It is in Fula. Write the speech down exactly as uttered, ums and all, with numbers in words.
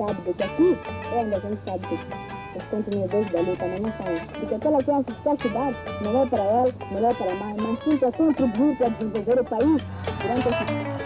sabe de que aqui é onde a gente sabe que os continuadores da luta não são. Porque aquela criança que está a estudar não é para ela, não é para a mãe, mas sim para contribuir para desenvolver o país durante esse